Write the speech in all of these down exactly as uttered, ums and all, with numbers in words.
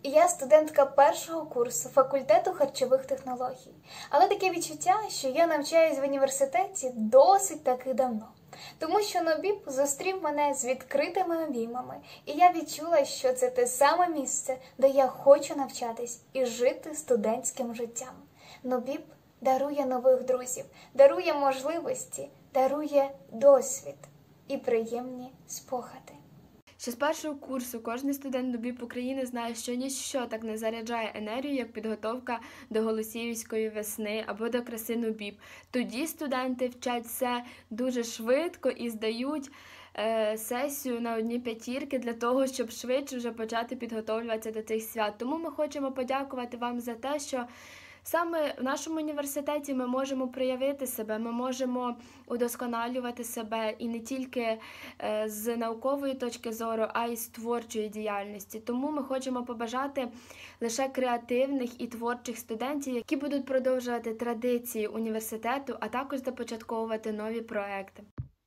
Я студентка першого курсу факультету харчових технологій. Але таке відчуття, що я навчаюсь в університеті досить таки давно. Тому що НОБІП зустрів мене з відкритими обіймами, і я відчула, що це те саме місце, де я хочу навчатись і жити студентським життям. НОБІП дарує нових друзів, дарує можливості, дарує досвід і приємні спогади. Ще з першого курсу кожен студент НОБІП України знає, що ніщо так не заряджає енергію, як підготовка до Голосіївської весни або до краси НОБІП. Тоді студенти вчать все дуже швидко і здають е, сесію на одні п'ятірки для того, щоб швидше вже почати підготовлюватися до цих свят. Тому ми хочемо подякувати вам за те, що саме в нашому університеті ми можемо проявити себе, ми можемо удосконалювати себе і не тільки з наукової точки зору, а й з творчої діяльності. Тому ми хочемо побажати лише креативних і творчих студентів, які будуть продовжувати традиції університету, а також започатковувати нові проекти.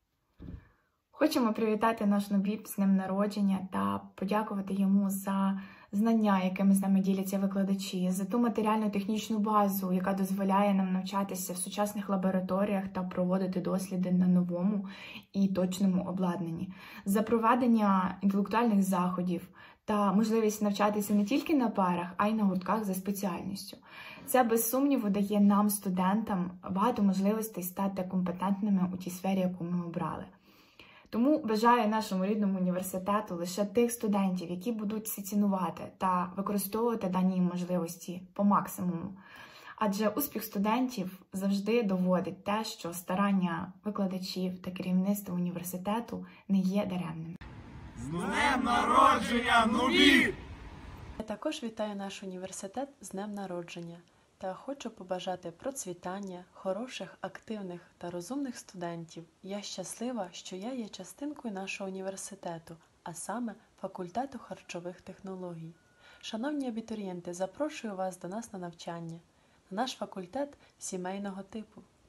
Хочемо привітати наш НОБІП з днем народження та подякувати йому за знання, якими з нами діляться викладачі, за ту матеріально-технічну базу, яка дозволяє нам навчатися в сучасних лабораторіях та проводити досліди на новому і точному обладнанні, за проведення інтелектуальних заходів та можливість навчатися не тільки на парах, а й на гуртках за спеціальністю. Це, без сумніву, дає нам, студентам, багато можливостей стати компетентними у тій сфері, яку ми обрали. Тому бажаю нашому рідному університету лише тих студентів, які будуть це цінувати та використовувати дані можливості по максимуму. Адже успіх студентів завжди доводить те, що старання викладачів та керівництва університету не є даремними. З днем народження, НОБІП! Я також вітаю наш університет з днем народження та хочу побажати процвітання, хороших, активних та розумних студентів. Я щаслива, що я є частинкою нашого університету, а саме факультету харчових технологій. Шановні абітурієнти, запрошую вас до нас на навчання. На наш факультет сімейного типу.